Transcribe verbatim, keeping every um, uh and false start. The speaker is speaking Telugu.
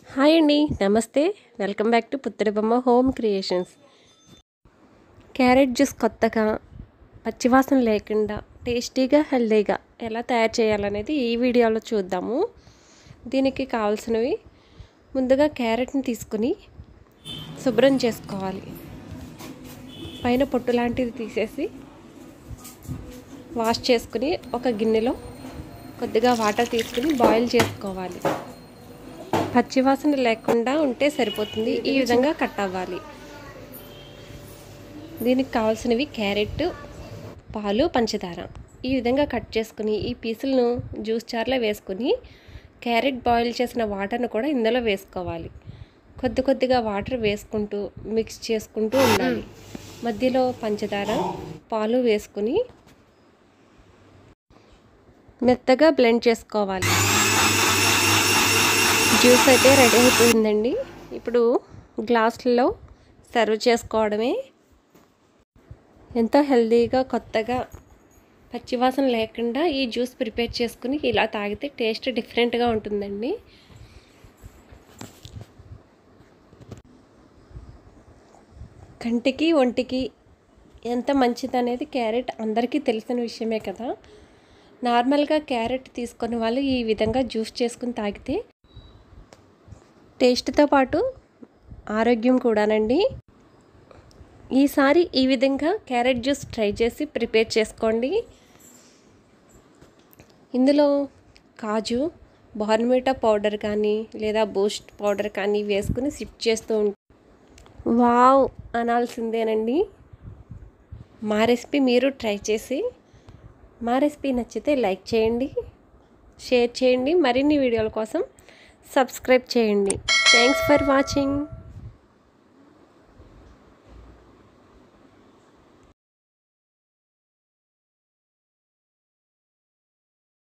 హాయ్ అండి, నమస్తే. వెల్కమ్ బ్యాక్ టు పుత్తడి బొమ్మ హోమ్ క్రియేషన్స్. క్యారెట్ జ్యూస్ కొత్తగా పచ్చివాసన లేకుండా టేస్టీగా హెల్తీగా ఎలా తయారు చేయాలనేది ఈ వీడియోలో చూద్దాము. దీనికి కావాల్సినవి ముందుగా క్యారెట్ని తీసుకుని శుభ్రం చేసుకోవాలి. పైన పొట్టు లాంటిది తీసేసి వాష్ చేసుకుని ఒక గిన్నెలో కొద్దిగా వాటర్ తీసుకుని బాయిల్ చేసుకోవాలి. పచ్చివాసన లేకుండా ఉంటే సరిపోతుంది. ఈ విధంగా కట్ అవ్వాలి. దీనికి కావాల్సినవి క్యారెట్, పాలు, పంచదార. ఈ విధంగా కట్ చేసుకుని ఈ పీసులను జ్యూస్ జార్లో వేసుకుని క్యారెట్ బాయిల్ చేసిన వాటర్ను కూడా ఇందులో వేసుకోవాలి. కొద్ది కొద్దిగా వాటర్ వేసుకుంటూ మిక్స్ చేసుకుంటూ ఉండాలి. మధ్యలో పంచదార, పాలు వేసుకుని మెత్తగా బ్లెండ్ చేసుకోవాలి. జ్యూస్ అయితే రెడీ అయిపోయిందండి. ఇప్పుడు గ్లాసులలో సర్వ్ చేసుకోవడమే. ఎంతో హెల్తీగా కొత్తగా పచ్చివాసన లేకుండా ఈ జ్యూస్ ప్రిపేర్ చేసుకుని ఇలా తాగితే టేస్ట్ డిఫరెంట్గా ఉంటుందండి. కంటికి ఒంటికి ఎంత మంచిది అనేది క్యారెట్ అందరికీ తెలిసిన విషయమే కదా. నార్మల్గా క్యారెట్ తీసుకునే వాళ్ళు ఈ విధంగా జ్యూస్ చేసుకుని తాగితే టేస్ట్తో పాటు ఆరోగ్యం కూడానండి. ఈసారి ఈ విధంగా క్యారెట్ జ్యూస్ ట్రై చేసి ప్రిపేర్ చేసుకోండి. ఇందులో కాజు, బోర్న్విటా పౌడర్ కానీ లేదా బూస్ట్ పౌడర్ కానీ వేసుకుని సిప్ చేస్తూ ఉంటే వావ్ అనాల్సిందేనండి. మా రెసిపీ మీరు ట్రై చేసి మా రెసిపీ నచ్చితే లైక్ చేయండి, షేర్ చేయండి. మరిన్ని వీడియోల కోసం సబ్స్క్రైబ్ చేయండి. Thanks for watching.